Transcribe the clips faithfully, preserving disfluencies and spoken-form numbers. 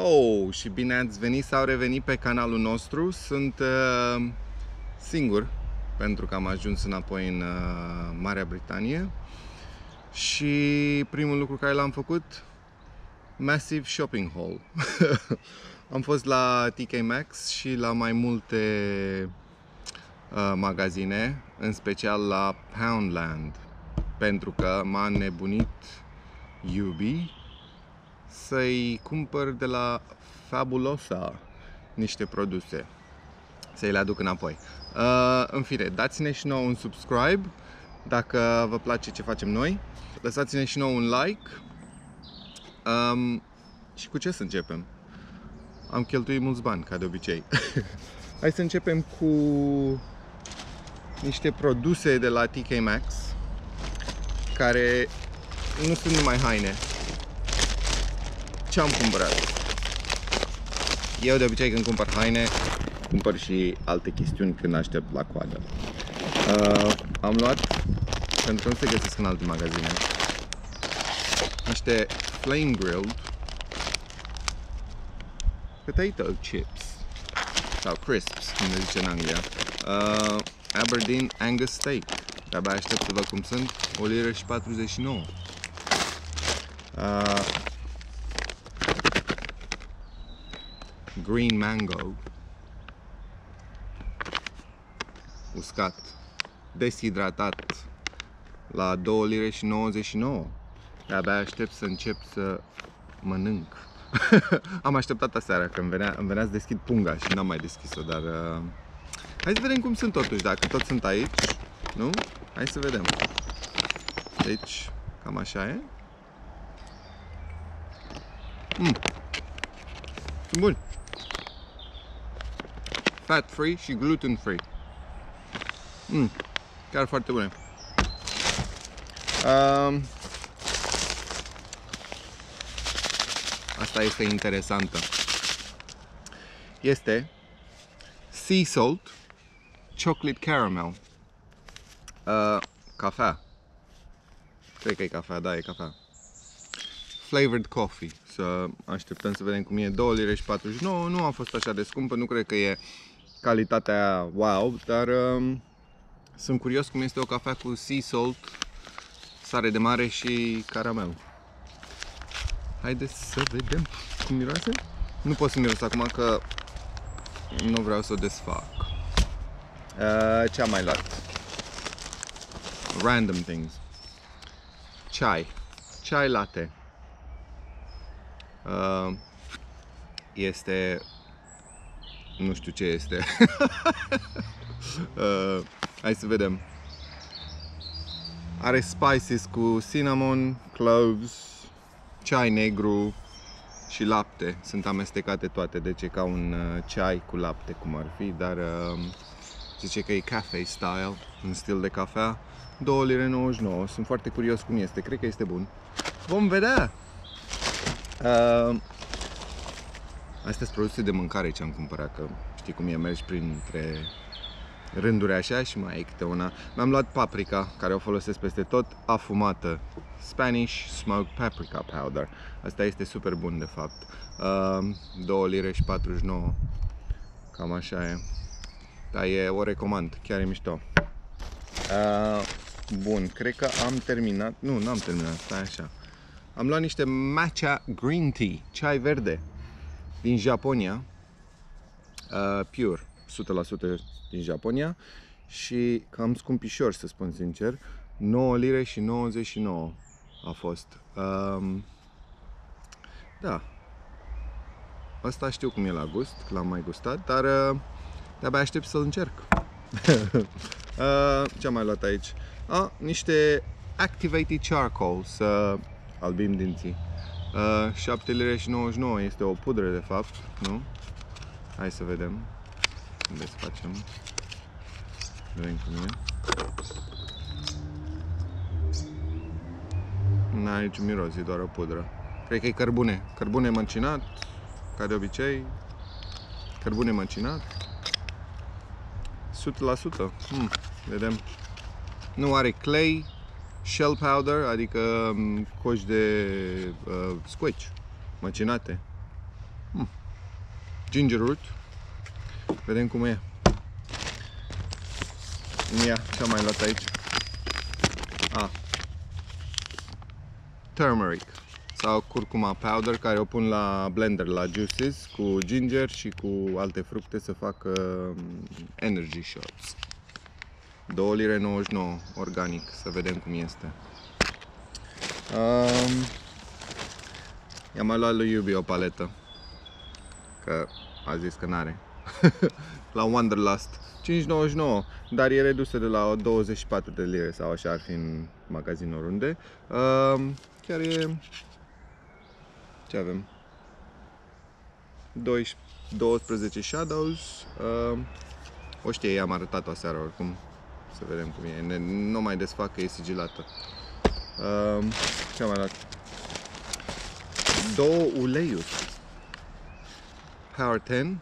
Hello și bine ați venit sau revenit pe canalul nostru. Sunt uh, singur pentru că am ajuns înapoi în uh, Marea Britanie și primul lucru care l-am făcut, massive shopping haul. Am fost la T K Maxx și la mai multe uh, magazine, în special la Poundland, pentru că m-a înnebunit iubi să-i cumpăr de la Fabulosa niște produse, să-i le aduc înapoi. Uh, în fine, dați-ne și nouă un subscribe dacă vă place ce facem noi. Lăsați-ne și nouă un like. Um, și cu ce să începem? Am cheltuit mulți bani, ca de obicei. Hai să începem cu niște produse de la T K Maxx, care nu sunt numai haine. Ce am cumpărat? Eu de obicei când cumpăr haine, cumpăr și alte chestiuni când aștept la coadă. Uh, am luat, pentru că nu se găsesc în alte magazine, niște flame grilled potato chips sau crisps, cum le zice în Anglia. Uh, Aberdeen Angus steak. De-abia aștept să văd cum sunt. O liră și patruzeci și nouă. Uh, green mango uscat, deshidratat, la două lire și nouăzeci și nouă. De-abia aștept să încep să mănânc. Am așteptat aseară că îmi venea, îmi venea să deschid punga și n-am mai deschis-o, dar uh, hai să vedem cum sunt totuși, dacă toți sunt aici, nu? Hai să vedem. Deci, cam așa e. Mm. Sunt buni. Fat free și gluten free. Mm. Chiar foarte bune. Um, Asta este interesantă. Este Sea Salt Chocolate Caramel. Uh, cafea. Cred că e cafea, da, e cafea. Flavored coffee. Să așteptăm să vedem cum e. două lire și patruzeci și nouă. Nu a fost așa de scumpă, nu cred că e calitatea wow, dar um, sunt curios cum este o cafea cu sea salt, sare de mare și caramel. Haideți să vedem cum miroase. Nu pot să miros acum că nu vreau să o desfac. Uh, ce am mai luat? Random things. Chai. Chai latte. Uh, este... Nu știu ce este. uh, hai să vedem. Are spices cu cinnamon, cloves, ceai negru și lapte. Sunt amestecate toate, deci e ca un uh, ceai cu lapte, cum ar fi, dar uh, zice că e cafe style, în stil de cafea. două lire nouăzeci și nouă. Sunt foarte curios cum este, cred că este bun. Vom vedea! Uh, Astea sunt produse de mâncare ce am cumpărat, că știi cum e, mergi printre rânduri așa și mai e câte una. Mi-am luat paprika, care o folosesc peste tot, afumată. Spanish Smoked Paprika Powder. Asta este super bun de fapt. Uh, două lire și patruzeci și nouă. Cam așa e. Dar e, o recomand, chiar e mișto. Uh, bun, cred că am terminat. Nu, n-am terminat, stai așa. Am luat niște matcha green tea, ceai verde din Japonia, uh, pure, o sută la sută din Japonia și cam scumpișor, să spun sincer, nouă lire și nouăzeci și nouă a fost. Um, da, asta știu cum e la gust, că l-am mai gustat, dar uh, de-abia aștept să-l încerc. uh, ce am mai luat aici? Ah, niște Activated Charcoal, să albim dinții. Uh, șapte lire și nouăzeci și nouă, este o pudră de fapt, nu? Hai să vedem. Cum să facem? Vedem cum e. N-are niciun miros, e doar o pudră. Cred că e cărbune. Cărbune măcinat, ca de obicei. Cărbune măcinat. o sută la sută. Hmm, vedem. Nu are clay, shell powder, adică coși de uh, squash măcinate. Hmm. Ginger root. Vedem cum e. Ia, ce-am mai luat aici? Ah. Turmeric sau curcuma powder, care o pun la blender, la juices, cu ginger și cu alte fructe să facă energy shots. două lire nouăzeci și nouă, organic, să vedem cum este. Um, I-am mai luat lui Iubi o paletă, că a zis că n-are. La Wanderlust, cinci nouăzeci și nouă, dar e redusă de la douăzeci și patru de lire sau așa ar fi în magazin oriunde. Um, chiar e... Ce avem? doisprezece Shadows. Uh, o știe, i-am arătat-o aseară oricum. Să vedem cum e. Ne, nu mai desfac că e sigilată. Uh, ce am mai luat? Două uleiuri. Power zece.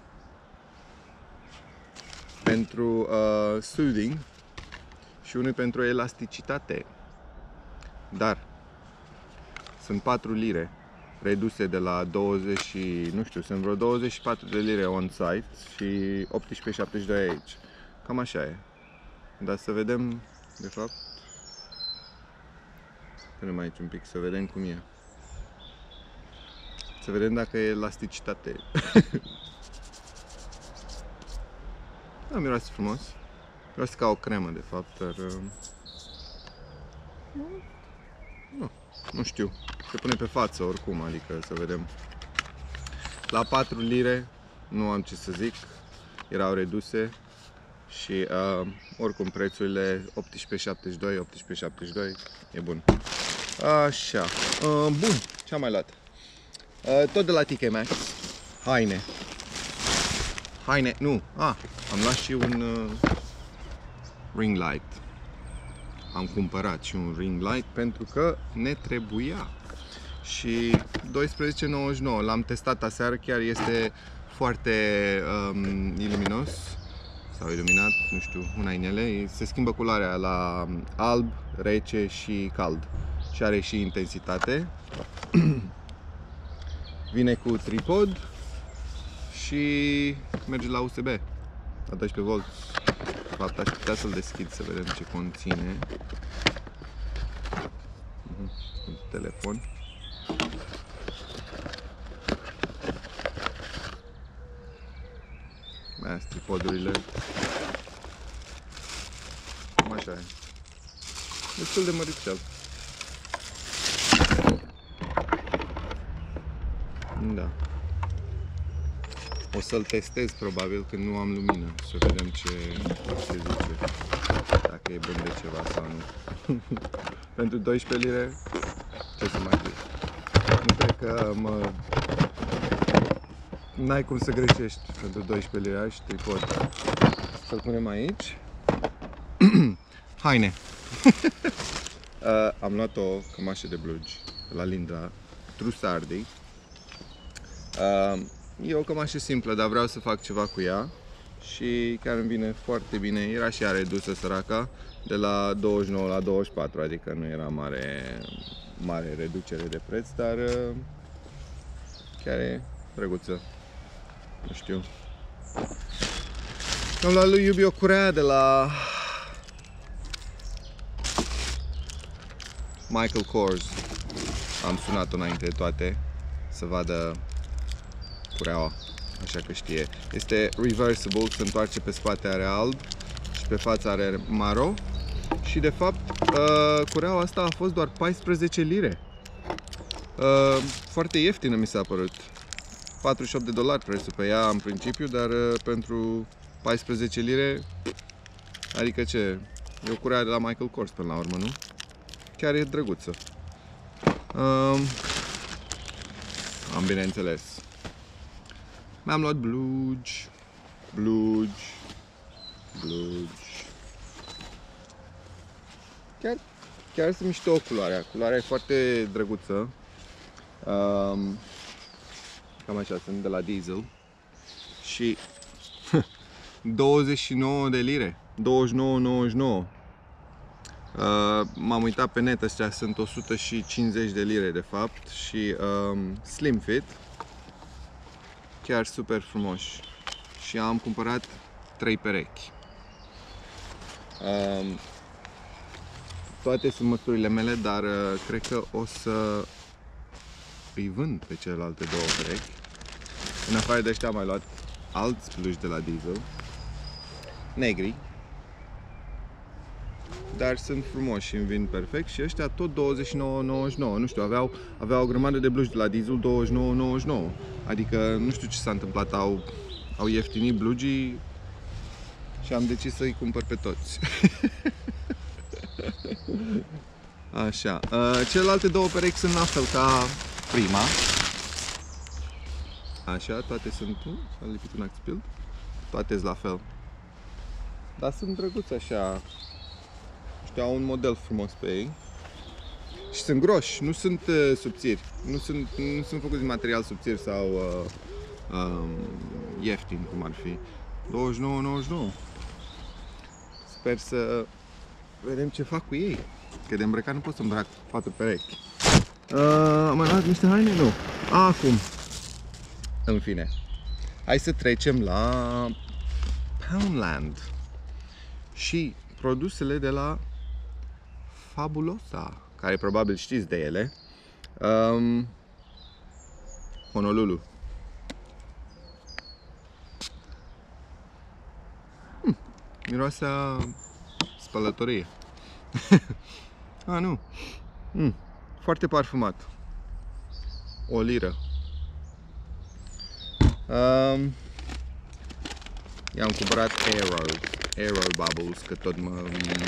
Pentru uh, soothing. Și unul pentru elasticitate. Dar sunt patru lire. Reduse de la douăzeci, nu știu, sunt vreo douăzeci și patru de lire on site și optsprezece șaptezeci și doi aici. Cam așa e. Dar să vedem, de fapt, punem aici un pic să vedem cum e. Să vedem dacă e elasticitate. Da, miroase frumos. Miroase ca o cremă, de fapt, dar... Nu, nu știu. Se pune pe față oricum, adică să vedem. La patru lire, nu am ce să zic, erau reduse și uh, oricum prețurile optsprezece șaptezeci și doi, optsprezece șaptezeci și doi, e bun. Așa, uh, bun, ce am mai luat? Uh, tot de la T K Maxx, haine. Haine, nu, ah, am luat și un uh, ring light. Am cumpărat și un ring light pentru că ne trebuia. Și doisprezece nouăzeci și nouă, l-am testat aseară, chiar este foarte um, iluminos sau iluminat, nu știu, una din ele. Se schimbă culoarea la alb, rece și cald și are și intensitate. Vine cu tripod și merge la U S B la doisprezece volți. De fapt, aș putea să-l deschid să vedem ce conține. Telefon. Mai sunt tripodurile. Cam așa e. Destul de măricel. Da. O să-l testez probabil când nu am lumină, să vedem ce se zice. Dacă e bun de ceva sau nu. Pentru doisprezece lire, ce să mai zic? Nu cred că mă... N-ai cum să greșești pentru doisprezece lire și tripod. Să-l punem aici. Haine. uh, am luat o cămașă de blugi la Linda, Trussardi. Uh, e o cămașă simplă, dar vreau să fac ceva cu ea și chiar îmi vine foarte bine. Era și ea redusă, săraca, de la douăzeci și nouă la douăzeci și patru, adică nu era mare, mare reducere de preț, dar uh, chiar e drăguță. Nu știu. Am luat lui Iubi o curea de la Michael Kors. Am sunat-o înainte de toate să vadă cureaua, așa că știe. Este reversible, se întoarce pe spate, are alb și pe față are maro. Și de fapt, uh, cureaua asta a fost doar paisprezece lire. Uh, foarte ieftină mi s-a părut. patruzeci și opt de dolari prețul pe ea în principiu, dar uh, pentru paisprezece lire, adică ce? E o curea de la Michael Kors până la urmă, nu? Chiar e drăguță. Uh, am bineînțeles. Mi-am luat blugi, blugi, blugi. Chiar, chiar sunt mișto culoarea. Culoarea e foarte drăguță. Um, cam așa sunt, de la Diesel. Și douăzeci și nouă de lire. douăzeci și nouă nouăzeci și nouă. Uh, M-am uitat pe net, astea sunt o sută cincizeci de lire de fapt. Și um, slim fit. chiar super frumoși. Și am cumpărat trei perechi. Um, toate sunt măsurile mele, dar uh, cred că o să îi vând pe celelalte două perechi. În afară de ăștia am mai luat alți blugi de la Diesel, negri, dar sunt frumoși și îmi vin perfect. Și ăștia tot douăzeci și nouă nouăzeci și nouă, nu știu, aveau, aveau o grămadă de blugi de la Diesel douăzeci și nouă nouăzeci și nouă. Adică nu știu ce s-a întâmplat, au, au ieftinit blugii și am decis să-i cumpăr pe toți. Așa, celelalte două perechi sunt la fel ca prima. Așa, toate sunt, s-a lipit un axpild, toate sunt la fel. Dar sunt drăguți așa, știu, au un model frumos pe ei. Și sunt groși, nu sunt uh, subțiri, nu sunt, nu sunt făcuți din material subțiri sau uh, um, ieftin, cum ar fi. douăzeci și nouă nouăzeci și nouă. Sper să vedem ce fac cu ei, că de îmbrăcat nu pot să îmbrac patru perechi. Uh, am mai luat niște haine? Nu. Acum. În fine. Hai să trecem la Poundland și produsele de la Fabulosa, care probabil știți de ele. Um, Honolulu. Hmm, miroase a spălătorie. Ah, nu. Hmm, foarte parfumat. O liră. Um, I-am cumpărat Aero, Aero Bubbles, că tot mă,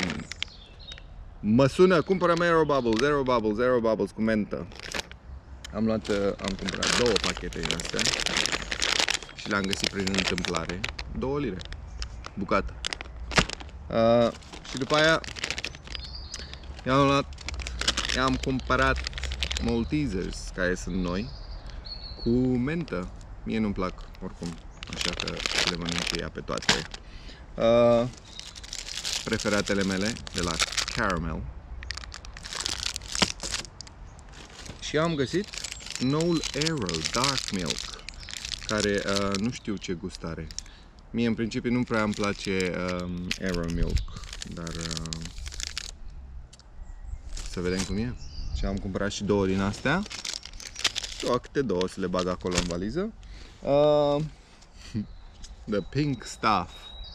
mă sună, cumpărăm Aero Bubbles, Aero Bubbles, Aero Bubbles cu mentă. Am luat, am cumpărat două pachete din astea și le-am găsit prin întâmplare. Două lire, bucată. Uh, și după aia i-am luat, i-am cumpărat Maltesers, care sunt noi, cu mentă. Mie nu-mi plac oricum, așa că le mănânc ea pe toate. Uh, preferatele mele de la Caramel. Și am găsit noul Aero Dark Milk, care uh, nu știu ce gust are. Mie în principiu nu prea îmi place uh, Aero Milk, dar uh, să vedem cum e. Și am cumpărat și două din astea. Două, câte două să le bag acolo în valiză. Uh, the Pink Stuff.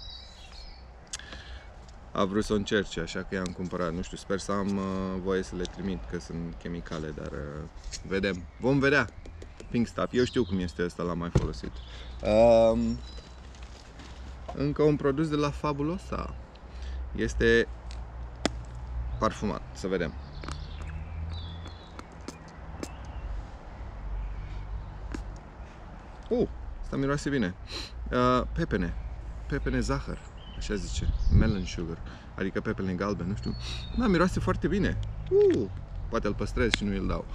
A vrut să o încerce, așa că i-am cumpărat. Nu știu, sper să am uh, voie să le trimit, că sunt chimicale, dar uh, vedem. Vom vedea. Pink Stuff. Eu știu cum este ăsta, l-am mai folosit. Uh, încă un produs de la Fabulosa. Este parfumat. Să vedem. Oh, asta miroase bine. Uh, pepene. Pepene zahăr, așa zice. Melon sugar. Adică pepene galben, nu știu. Da, miroase foarte bine. Uh, poate îl păstrez și nu îl dau.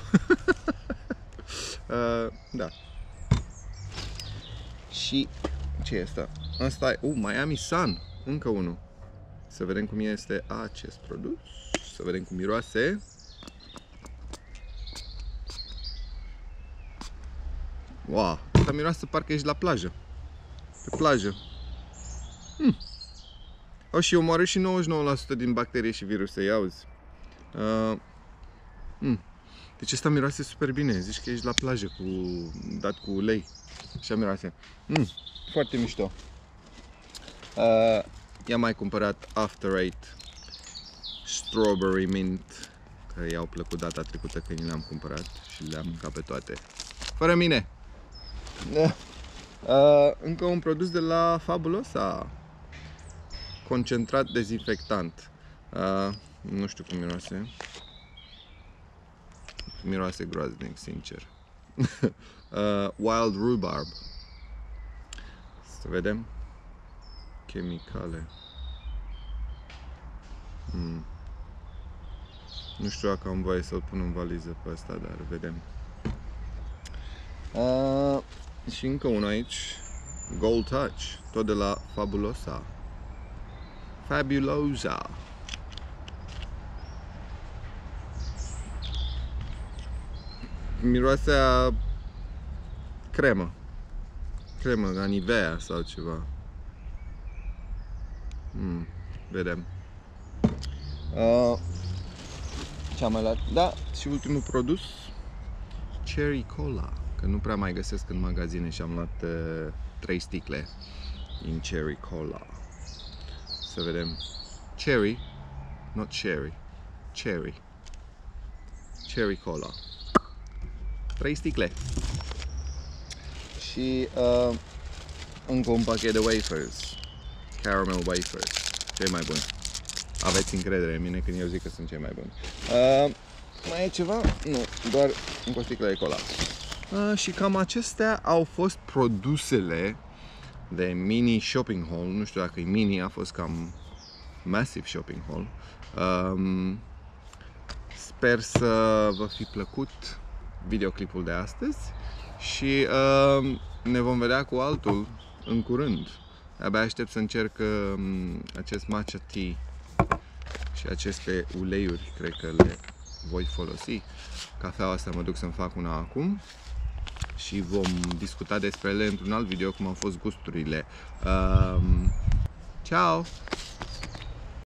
uh, da. Și ce e asta? Asta e, uh, Miami Sun. Încă unul. Să vedem cum este acest produs. Să vedem cum miroase. Wow, asta miroase parcă ești la plajă. Pe plajă. Hmm. O, și omoară și nouăzeci și nouă la sută din bacterii și viruse, ia auzi. Uh, hmm. Deci asta miroase super bine. Zici că ești la plajă cu, dat cu ulei. Așa miroase. Hmm. Foarte mișto. Uh, i-am mai cumpărat After Eight Strawberry Mint, care i-au plăcut data trecută când le-am cumpărat și le-am mâncat pe toate. Fără mine. Uh, încă un produs de la Fabulosa. Concentrat dezinfectant. Uh, nu știu cum miroase. Miroase groaznic, sincer. uh, Wild Rhubarb. Să vedem. Chimicale. Hmm. Nu știu dacă am voie să-l pun în valiză pe ăsta, dar vedem. Uh, și încă unul aici. Gold Touch. Tot de la Fabulosa. Fabulosa. Miroase a cremă. cremă ca Nivea sau ceva. Mm, vedem. Uh, ce am mai luat? Da, și ultimul produs, Cherry Cola, că nu prea mai găsesc în magazine și am luat uh, trei sticle din Cherry Cola. Să vedem. Cherry, not cherry, cherry. Cherry Cola. Trei sticle. Și uh, încă un pachet de wafers. Caramel wafers. Cei mai buni. Aveți încredere în mine când eu zic că sunt cei mai buni. Uh, mai e ceva? Nu, doar încă o sticlă de cola. Uh, și cam acestea au fost produsele de mini shopping haul. Nu știu dacă e mini, a fost cam massive shopping haul. Um, sper să vă fi plăcut videoclipul de astăzi și uh, ne vom vedea cu altul în curând. Abia aștept să încerc uh, acest matcha tea și aceste uleiuri, cred că le voi folosi. Cafeaua asta mă duc să-mi fac una acum și vom discuta despre ele într-un alt video cum au fost gusturile. Uh, ciao!